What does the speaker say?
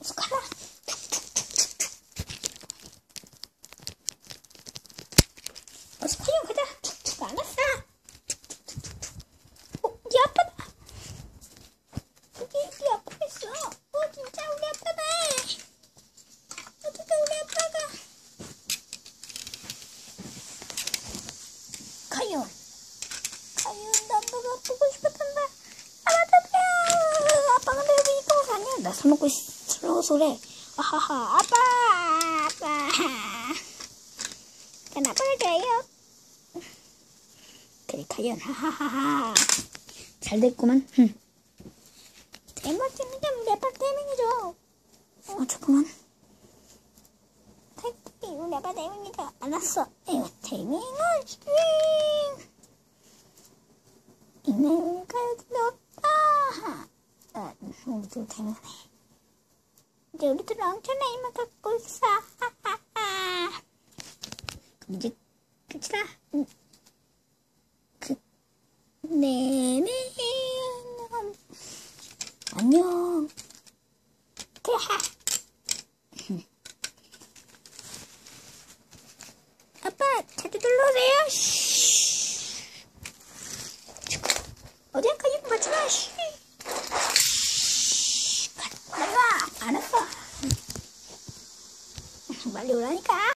어서 가라. 어서 카이온 가자. 툭툭 안 왔어. 네 아빠다. 네 아빠가 있어. 진짜 우리 아빠다. 어떻게 우리 아빠가. 카이온, 아빠가 보고 싶었단다. 맞다. 아빠가 내가 왜 이거 가냐. 나 술 먹고 슬로워서 그래. 아하하. 아빠. 난 아빠가 좋아요. 그래, 카이온. 하하하하. 잘 됐구만. 제일 멋지는 게 우리 아빠 때문이죠. 잠깐만. 우리 아빠 때문이다. 안 왔어. 에휴, 태민아, 씨. 이내가 없다. 우리도 태민해. 이제 우리도 엄청난 힘을 갖고 있어. 하하하. 그럼 이제 끝이다. 네네. 안녕. 그래. 아빠, 자주 놀러오세요. 어디야, 카이온 같이 가. 빨리 와. 안 왔어. 빨리 오라니까.